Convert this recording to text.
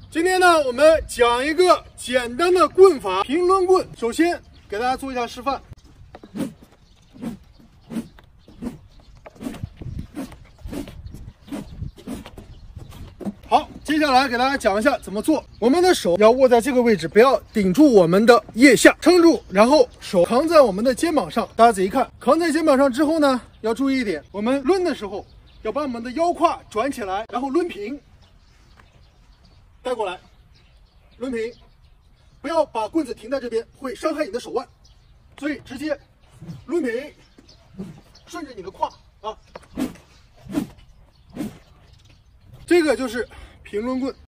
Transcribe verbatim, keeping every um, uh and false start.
今天呢，我们讲一个简单的棍法——平抡棍。首先给大家做一下示范。好，接下来给大家讲一下怎么做。我们的手要握在这个位置，不要顶住我们的腋下，撑住，然后手扛在我们的肩膀上。大家仔细看，扛在肩膀上之后呢，要注意一点，我们抡的时候要把我们的腰胯转起来，然后抡平，带过来，抡平，不要把棍子停在这边，会伤害你的手腕，所以直接抡平，顺着你的胯啊。这个就是平抡棍。